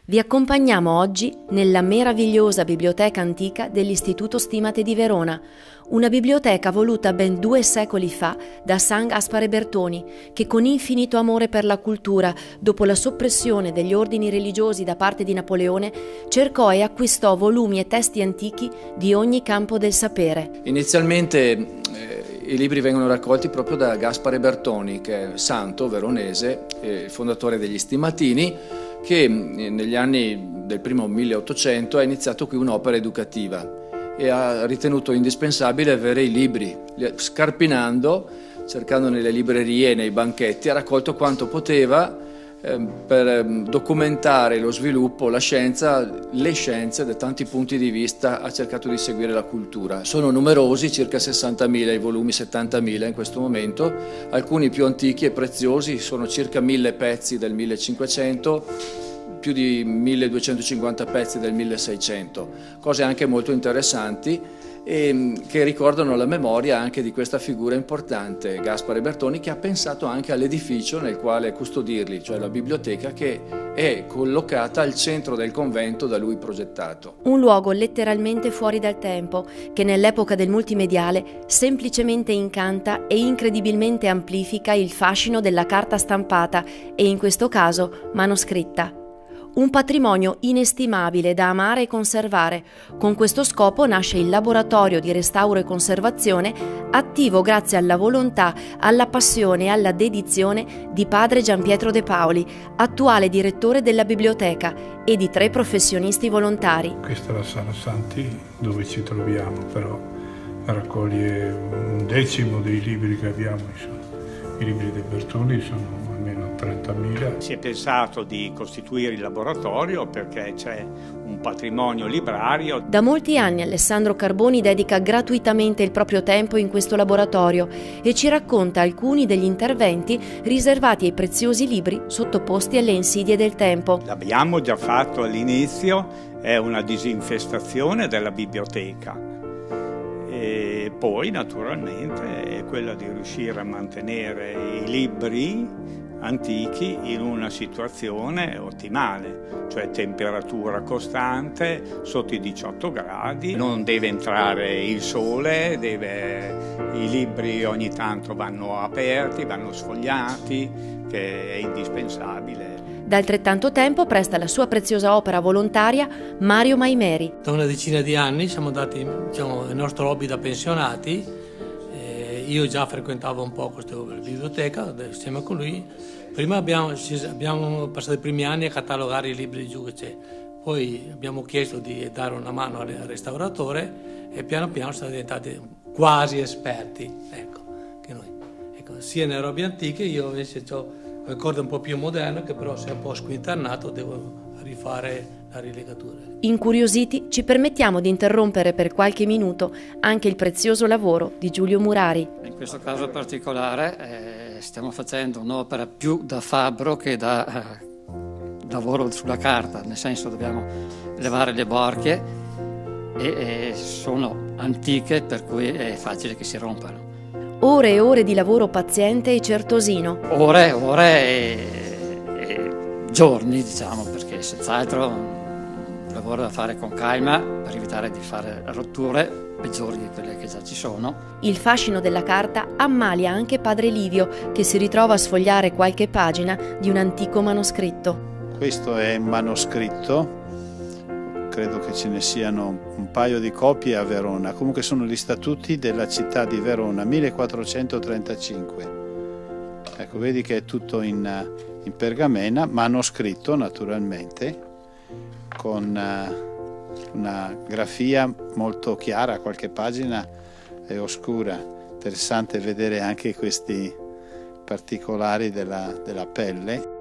Vi accompagniamo oggi nella meravigliosa biblioteca antica dell'Istituto Stimate di Verona, una biblioteca voluta ben 2 secoli fa da San Gaspare Bertoni, che con infinito amore per la cultura, dopo la soppressione degli ordini religiosi da parte di Napoleone, cercò e acquistò volumi e testi antichi di ogni campo del sapere. Inizialmente i libri vengono raccolti proprio da Gaspare Bertoni, che è santo veronese, fondatore degli Stimatini, che negli anni del primo 1800 ha iniziato qui un'opera educativa e ha ritenuto indispensabile avere i libri. Scarpinando, cercando nelle librerie e nei banchetti, ha raccolto quanto poteva per documentare lo sviluppo, la scienza, le scienze da tanti punti di vista. Ha cercato di seguire la cultura. Sono numerosi, circa 60.000 i volumi, 70.000 in questo momento, alcuni più antichi e preziosi, sono circa 1.000 pezzi del 1500, più di 1.250 pezzi del 1600, cose anche molto interessanti e che ricordano la memoria anche di questa figura importante, Gaspare Bertoni, che ha pensato anche all'edificio nel quale custodirli, cioè la biblioteca che è collocata al centro del convento da lui progettato. Un luogo letteralmente fuori dal tempo, che nell'epoca del multimediale semplicemente incanta e incredibilmente amplifica il fascino della carta stampata e in questo caso manoscritta. Un patrimonio inestimabile da amare e conservare. Con questo scopo nasce il Laboratorio di Restauro e Conservazione, attivo grazie alla volontà, alla passione e alla dedizione di padre Gianpietro De Paoli, attuale direttore della biblioteca, e di 3 professionisti volontari. Questa è la Sala Santi dove ci troviamo, però raccoglie 1/10 dei libri che abbiamo. I libri dei Bertoni sono almeno 30.000. Si è pensato di costituire il laboratorio perché c'è un patrimonio librario. Da molti anni Alessandro Carboni dedica gratuitamente il proprio tempo in questo laboratorio e ci racconta alcuni degli interventi riservati ai preziosi libri sottoposti alle insidie del tempo. L'abbiamo già fatto all'inizio, è una disinfestazione della biblioteca. E poi naturalmente è quella di riuscire a mantenere i libri antichi in una situazione ottimale, cioè temperatura costante, sotto i 18 gradi, non deve entrare il sole, i libri ogni tanto vanno aperti, vanno sfogliati, che è indispensabile. Da altrettanto tempo presta la sua preziosa opera volontaria Mario Maimeri. Da una decina di anni siamo andati, il nostro hobby da pensionati. Io già frequentavo un po' questa biblioteca insieme con lui. Prima abbiamo passato i primi anni a catalogare i libri giù che c'è. Poi abbiamo chiesto di dare una mano al restauratore e piano piano siamo diventati quasi esperti. Sia nelle robe antiche, io invece ho un ricordo un po' più moderno, che però se è un po' squinternato devo rifare la rilegatura. Incuriositi, ci permettiamo di interrompere per qualche minuto anche il prezioso lavoro di Giulio Murari. In questo caso particolare stiamo facendo un'opera più da fabbro che da lavoro sulla carta, nel senso dobbiamo levare le borchie e sono antiche, per cui è facile che si rompano. Ore e ore di lavoro paziente e certosino. Ore e giorni, diciamo, perché senz'altro un lavoro da fare con calma per evitare di fare rotture peggiori di quelle che già ci sono. Il fascino della carta ammalia anche padre Livio, che si ritrova a sfogliare qualche pagina di un antico manoscritto. Questo è un manoscritto, credo che ce ne siano un paio di copie a Verona, comunque sono gli statuti della città di Verona, 1435. Ecco, vedi che è tutto in pergamena, manoscritto naturalmente, con una grafia molto chiara, qualche pagina è oscura. Interessante vedere anche questi particolari della pelle.